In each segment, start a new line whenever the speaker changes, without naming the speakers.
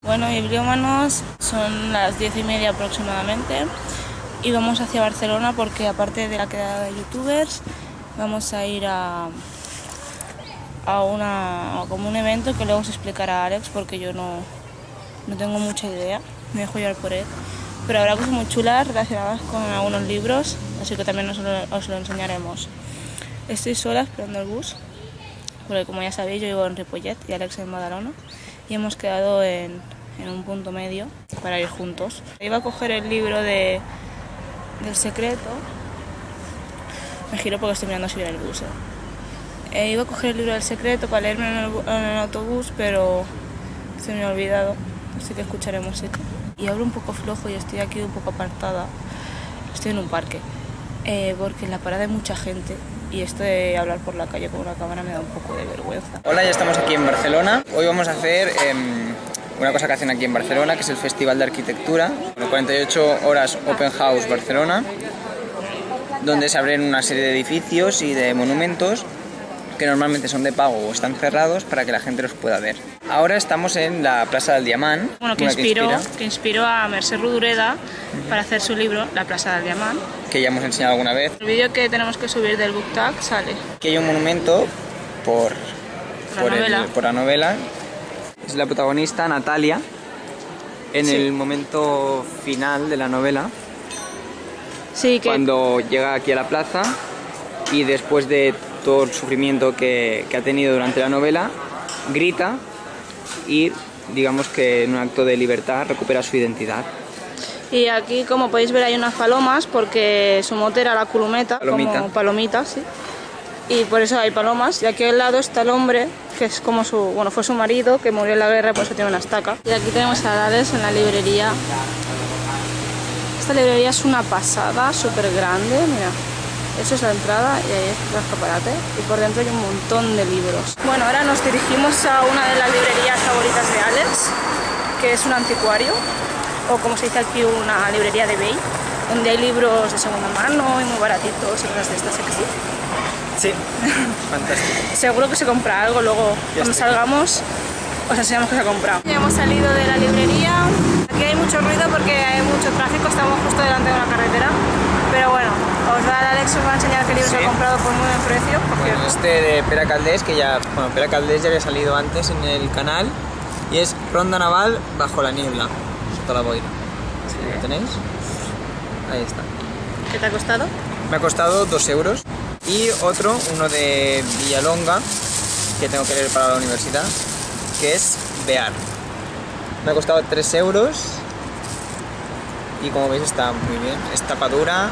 Bueno, bibliómanos, son las 10:30 aproximadamente y vamos hacia Barcelona porque aparte de la quedada de youtubers vamos a ir a como un evento que luego os explicará Alex porque yo no tengo mucha idea, me dejo llevar por él. Pero habrá cosas muy chulas relacionadas con algunos libros, así que también os lo enseñaremos. Estoy sola esperando el bus, porque como ya sabéis yo vivo en Ripollet y Alex en Badalona y hemos quedado en un punto medio para ir juntos. Iba a coger el libro del secreto, me giro porque estoy mirando si viene el bus. Iba a coger el libro del secreto para leerme en el autobús, pero se me ha olvidado, así que escucharé música. Y hablo un poco flojo y estoy aquí un poco apartada, estoy en un parque, porque en la parada hay mucha gente y esto de hablar por la calle con una cámara me da un poco de vergüenza.
Hola, ya estamos aquí en Barcelona. Hoy vamos a hacer una cosa que hacen aquí en Barcelona, que es el Festival de Arquitectura, 48 horas Open House Barcelona, donde se abren una serie de edificios y de monumentos que normalmente son de pago o están cerrados para que la gente los pueda ver. Ahora estamos en la Plaça del Diamant.
Bueno, que inspiró a Mercè Rodoreda para hacer su libro La Plaça del Diamant,
que ya hemos enseñado alguna vez.
El vídeo que tenemos que subir del book tag sale.
Aquí hay un monumento por la novela. Es la protagonista, Natalia, en el momento final de la novela.
Sí,
cuando llega aquí a la plaza y después de todo el sufrimiento que ha tenido durante la novela, grita y digamos que en un acto de libertad recupera su identidad.
Y aquí, como podéis ver, hay unas palomas porque su mote era la culumeta, como palomita, sí. Y por eso hay palomas. Y aquí al lado está el hombre, que es como fue su marido, que murió en la guerra, por eso tiene una estaca. Y aquí tenemos a Alex en la librería. Esta librería es una pasada, súper grande, mira. Eso es la entrada y ahí es el escaparate y por dentro hay un montón de libros. Bueno, ahora nos dirigimos a una de las librerías favoritas de Alex, que es un anticuario, o como se dice aquí, una librería de Bay, donde hay libros de segunda mano y muy baratitos y cosas de estas, ¿sí que sí?
Sí, fantástico.
Seguro que se compra algo, luego cuando salgamos os enseñamos que se ha comprado. Ya hemos salido de la librería, aquí hay mucho ruido porque hay mucho tráfico, estamos justo delante de una carretera, pero bueno, Alex os va a enseñar qué libro se ha comprado por muy buen precio.
Bueno, este de Pere Caldés, que Pere Caldés ya había salido antes en el canal, y es Ronda Naval bajo la niebla, sota la boira. ¿Sí? ¿Lo tenéis? Ahí está.
¿Qué te ha costado?
Me ha costado 2 euros. Y uno de Villalonga, que tengo que leer para la universidad, que es Bear. Me ha costado 3 euros y como veis está muy bien. Es tapadura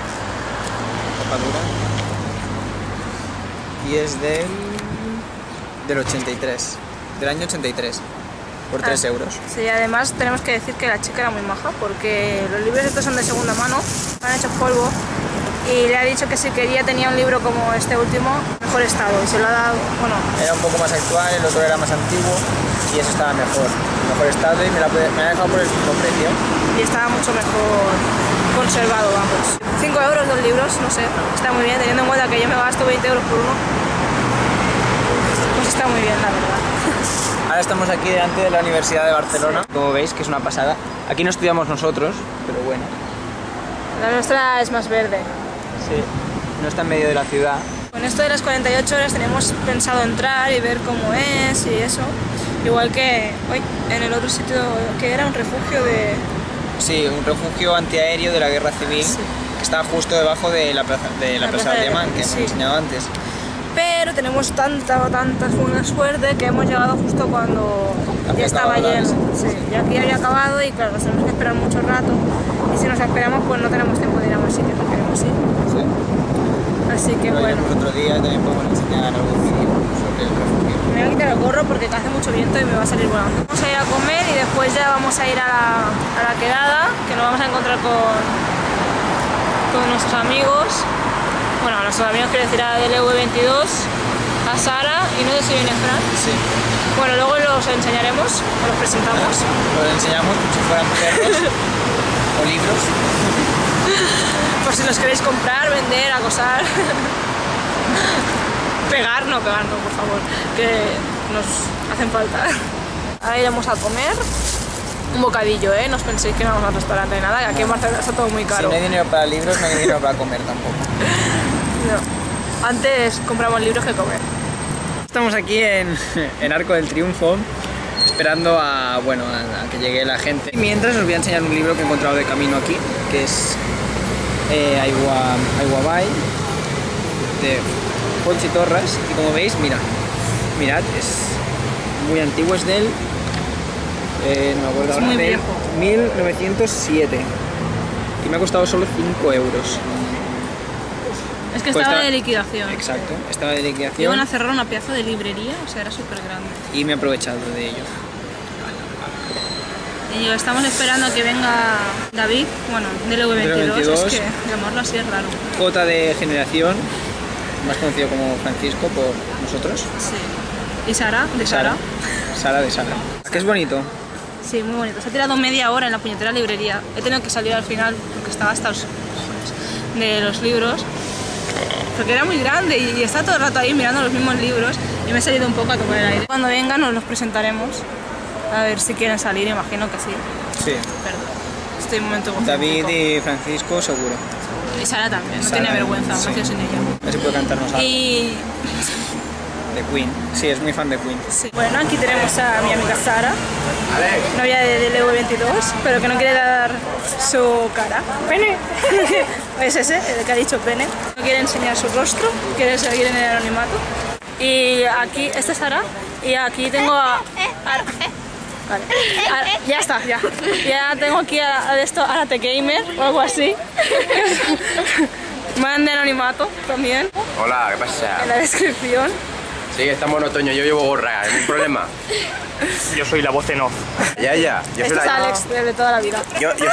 y es del 83, del año 83, por 3 euros.
Sí, además tenemos que decir que la chica era muy maja porque los libros estos son de segunda mano, han hecho polvo. Y le ha dicho que si quería tenía un libro como este último, mejor estado, y se lo ha dado, bueno...
Era un poco más actual, el otro era más antiguo, y eso estaba mejor estado, y me ha dejado por el mismo precio.
Y estaba mucho mejor conservado, vamos. 5 euros los libros, no sé, está muy bien, teniendo en cuenta que yo me gasto 20 euros por uno. Pues está muy bien, la verdad.
Ahora estamos aquí delante de la Universidad de Barcelona, como veis, que es una pasada. Aquí no estudiamos nosotros, pero bueno.
La nuestra es más verde.
Sí, no está en medio de la ciudad.
Con esto de las 48 horas tenemos pensado entrar y ver cómo es y eso. Igual que hoy en el otro sitio que era un refugio de...
Sí, un refugio antiaéreo de la guerra civil, sí, que está justo debajo de la plaza del Diamant, que hemos enseñado antes.
Pero tenemos tanta buena suerte que hemos llegado justo cuando ya estaba lleno. Sí, y aquí había acabado y claro, nos tenemos que esperar mucho rato. Y si nos esperamos, pues no tenemos tiempo de ir a más sitios que queremos ir.
Sí.
Así que bueno.
Otro día también podemos enseñar algún vídeo sobre el refugio.
Me voy a quitar el gorro porque hace mucho viento y me va a salir volando. Vamos a ir a comer y después ya vamos a ir a la quedada, que nos vamos a encontrar con nuestros amigos. Bueno, a nuestros amigos quiero decir a DLV22, a Sara y no sé si viene Fran.
Sí.
Bueno, luego los enseñaremos, o los presentamos.
Los enseñamos como si fueran perros o libros.
Por si los queréis comprar, vender, acosar. Pegar, no, por favor, que nos hacen falta. Ahora iremos a comer
un bocadillo, ¿eh? No os penséis que no vamos al restaurante ni nada, que aquí en Barcelona está todo muy
Si
caro.
no hay dinero para libros, no hay dinero para comer tampoco.
No. Antes compramos libros que comer.
Estamos aquí en Arco del Triunfo, esperando a que llegue la gente. Mientras os voy a enseñar un libro que he encontrado de camino aquí, que es Aiguabai, de Ponchi Torres. Y como veis, mirad, es muy antiguo, es del... no me acuerdo ahora,
muy
del
viejo.
1907. Y me ha costado solo 5 euros.
Es que
Pues
estaba de liquidación.
Exacto, estaba de liquidación.
Iban a cerrar una pedazo de librería, o sea, era súper grande.
Y me he aprovechado de ello.
Y yo, estamos esperando a que venga David, bueno, del V22,
V22.
es que llamarlo así es raro.
J de generación, más conocido como Francisco por nosotros.
Sí. ¿Y Sara? ¿De Sara?
Sara de Sara. ¿A qué es bonito?
Sí, muy bonito. Se ha tirado media hora en la puñetera librería. He tenido que salir al final porque estaba hasta los de los libros. Porque era muy grande y estaba todo el rato ahí mirando los mismos libros y me he salido un poco a tomar el aire. Cuando vengan nos los presentaremos. A ver si quieren salir, imagino que sí.
Sí.
Perdón. Estoy un momento
David y Francisco seguro.
Y Sara también, no
Sara,
tiene vergüenza,
sí.
nació sin ella.
A ver si puede cantarnos algo.
Y
De Queen. Sí, es muy fan de Queen.
sí. Bueno, aquí tenemos a mi amiga Sara, novia del EV22, pero que no quiere dar su cara. ¡Pene! Es ese, el que ha dicho pene. No quiere enseñar su rostro, quiere seguir en el anonimato. Y aquí, esta es Sara, y aquí tengo a... Vale. Ya está, ya. Ya tengo aquí a esto, Arate Gamer o algo así. Man de anonimato también,
Hola, ¿qué pasa?
en la descripción.
Sí, estamos en otoño, yo llevo gorra, ¿hay un problema?
Yo soy la voz en off.
Ya, yo
Este
soy
es
la...
Alex, de toda la vida.
Yo soy...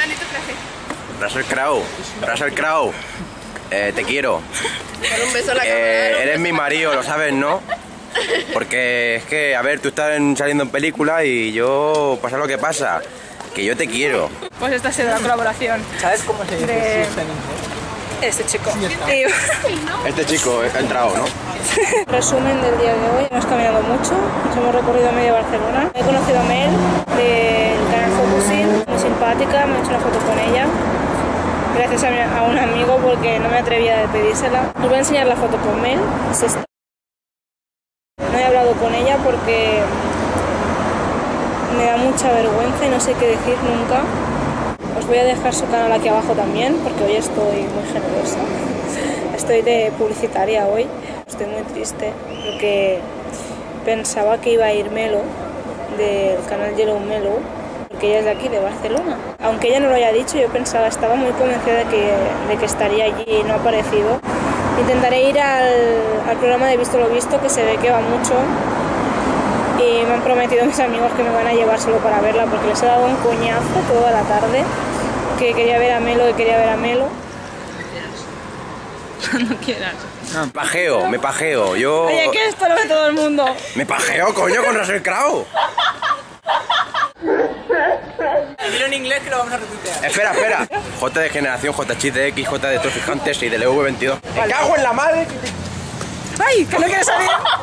Russell Crowe, te quiero.
Un beso en la cámara.
Eres mi marido, lo sabes, ¿no? Porque es que, a ver, tú estás saliendo en película y yo, pasa lo que pasa, que yo te quiero.
Pues esta ha sido la colaboración
¿Sabes cómo se dice
de
siesta en inglés?
este chico. Y
Este chico ha entrado, ¿no?
resumen del día de hoy, hemos caminado mucho, nos hemos recorrido medio Barcelona. He conocido a Mel del canal Focusing, muy simpática, me he hecho una foto con ella. Gracias a un amigo porque no me atrevía a pedírsela. Os voy a enseñar la foto con Mel. Es esta. No he hablado con ella porque me da mucha vergüenza y no sé qué decir nunca. Os voy a dejar su canal aquí abajo también porque hoy estoy muy generosa. Estoy de publicitaria hoy. Estoy muy triste porque pensaba que iba a ir Melo del canal Yellow Melo, porque ella es de aquí, de Barcelona. Aunque ella no lo haya dicho, yo pensaba, estaba muy convencida de que estaría allí y no ha aparecido. Intentaré ir al programa de Visto lo Visto, que se ve que va mucho, y me han prometido mis amigos que me van a llevar solo para verla, porque les he dado un coñazo toda la tarde, que quería ver a Melo, Cuando quieras.
Me pajeo, yo...
Oye, que esto lo ve todo el mundo.
Me pajeo, coño, con Russell Crowe.
Dilo en inglés que lo vamos a retuitear.
Espera. J de generación, JXDX, J de Trofijantes y del EV22. ¡Me cago en la madre!
¡Ay, que no quiere salir!